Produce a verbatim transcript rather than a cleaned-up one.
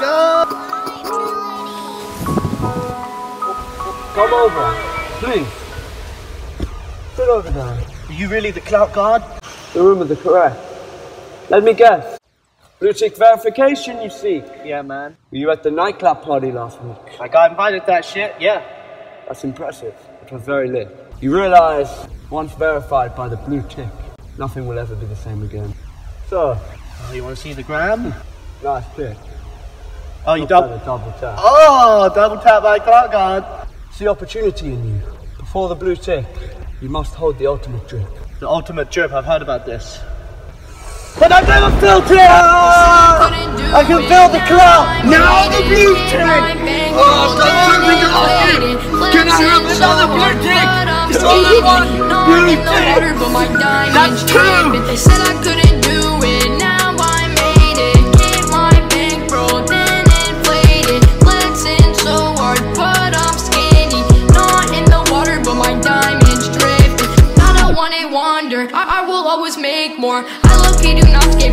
God! Come over, please. Sit over there. Are you really the clout god? The rumors are correct. Let me guess. Blue tick verification you seek? Yeah, man. Were you at the nightclub party last week? I got invited to that shit, yeah. That's impressive. It was very lit. You realize, once verified by the blue tick, nothing will ever be the same again. So, Oh, you want to see the gram? nice pick. Oh, you Double, double... double tap. Oh, double tap by clout god. See opportunity in you. Before the blue tick, you must hold the ultimate drip. The ultimate drip, I've heard about this. But I've never felt it! I can feel the clout! Now the blue tick! Oh, don't me off you! Can I have another blue tick? It's only one blue tick! That's two! They said I couldn't do it, now I made it. Get my bankroll, then inflate it. Flexing so hard, but I'm skinny. Not in the water, but my diamonds drifting. Not a one-hit wonder, I, I will always make more. I low-key do not skip